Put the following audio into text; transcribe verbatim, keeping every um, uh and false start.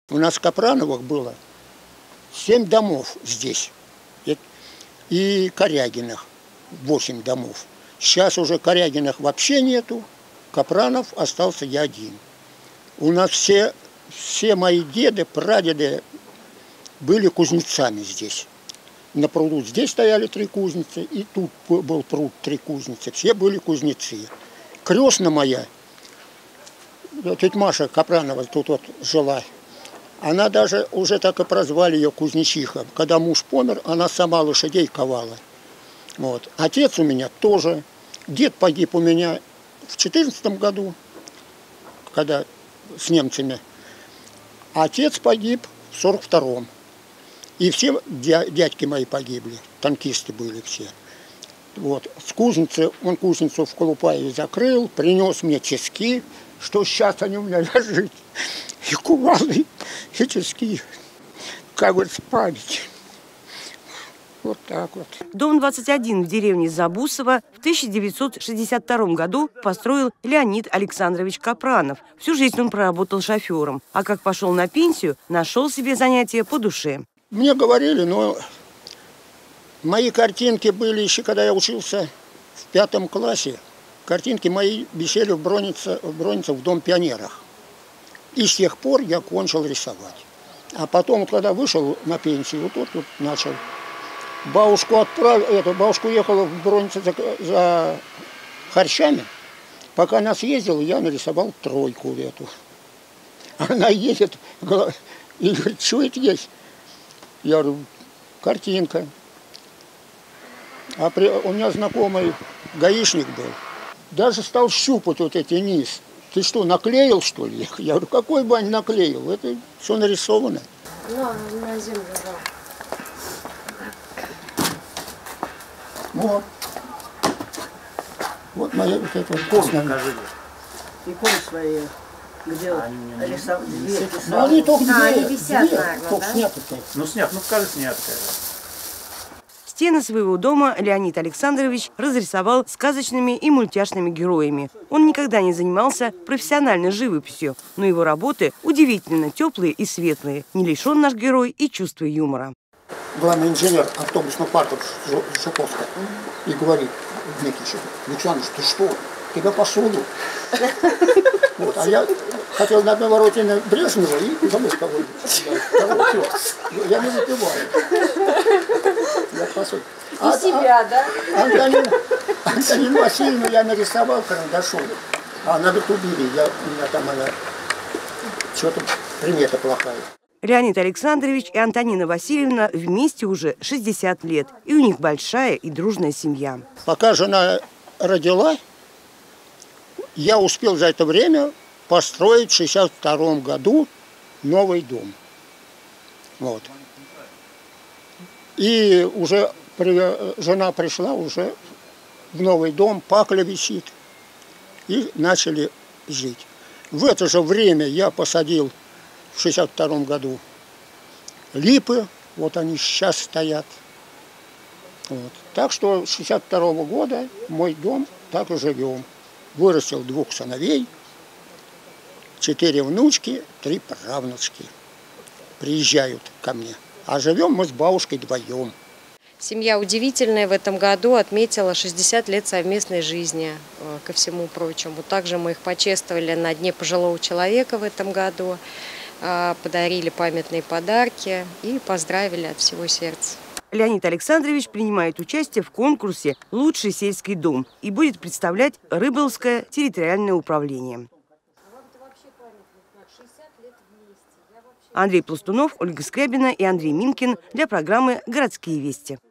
У нас в Капрановых было семь домов здесь, и Корягиных восемь домов. Сейчас уже Корягиных вообще нету, Капранов остался я один. У нас все, все мои деды, прадеды были кузнецами здесь. На пруду здесь стояли три кузницы, и тут был пруд, три кузницы. Все были кузнецы. Крестная моя, тетя Маша Капранова тут вот жила. Она даже уже так и прозвали ее кузнечиха. Когда муж помер, она сама лошадей ковала. Вот. Отец у меня тоже. Дед погиб у меня в четырнадцатом году, когда с немцами. Отец погиб в сорок втором. И все дядьки мои погибли, танкисты были все. Вот. С кузницы, он кузницу в Колупаеве закрыл, принес мне тиски, что сейчас они у меня лежат. И кувалды, и тиски, как вот память. Вот так вот. Дом двадцать один в деревне Забусово в тысяча девятьсот шестьдесят втором году построил Леонид Александрович Капранов. Всю жизнь он проработал шофером, а как пошел на пенсию, нашел себе занятие по душе. Мне говорили, но мои картинки были еще, когда я учился в пятом классе. Картинки мои висели в Бронице, в Бронице в Дом пионерах. И с тех пор я кончил рисовать. А потом, когда вышел на пенсию, вот тут вот начал. Бабушку отправил, эту бабушку ехала в Бронице за, за харчами. Пока она съездила, я нарисовал тройку эту. Она едет и говорит, что это есть? Я говорю, картинка. А при, у меня знакомый гаишник был. Даже стал щупать вот эти низ. Ты что, наклеил, что ли? Я говорю, какой бань наклеил? Это все нарисовано. Ну, на землю, да. Вот. Вот моя вот эта вот косная. Иконы свои, где рисовали? Ну, они только две, а, они висят, две, наверное, только да? снято-то. Ну, снят, ну, покажи снятое. Стены своего дома Леонид Александрович разрисовал сказочными и мультяшными героями. Он никогда не занимался профессиональной живописью, но его работы удивительно теплые и светлые. Не лишен наш герой и чувства юмора. Главный инженер автобусного парка Жуковска и говорит Дмитриевичу, Александр, ты что, тебя посуду? Вот, а я хотел на одной вороте на Брежнева и забыл кого-нибудь. Я не выпиваю. Я посуду. И себя, да? Антонину Васильевну я нарисовал карандашом. А она говорит, убили. Я, у меня там она, что-то примета плохая. Леонид Александрович и Антонина Васильевна вместе уже шестьдесят лет. И у них большая и дружная семья. Пока жена родила, я успел за это время построить в шестьдесят втором году новый дом. Вот. И уже при, жена пришла уже в новый дом, пакля висит. И начали жить. В это же время я посадил в шестьдесят втором году липы, вот они сейчас стоят. Вот. Так что с шестьдесят второго года мой дом так и живем. Вырастил двух сыновей, четыре внучки, три правнучки. Приезжают ко мне. А живем мы с бабушкой вдвоем. Семья удивительная в этом году отметила шестьдесят лет совместной жизни, ко всему прочему. Также мы их почествовали на Дне пожилого человека в этом году, подарили памятные подарки и поздравили от всего сердца. Леонид Александрович принимает участие в конкурсе «Лучший сельский дом» и будет представлять Рыболовское территориальное управление. Андрей Пластунов, Ольга Скрябина и Андрей Минкин для программы «Городские вести».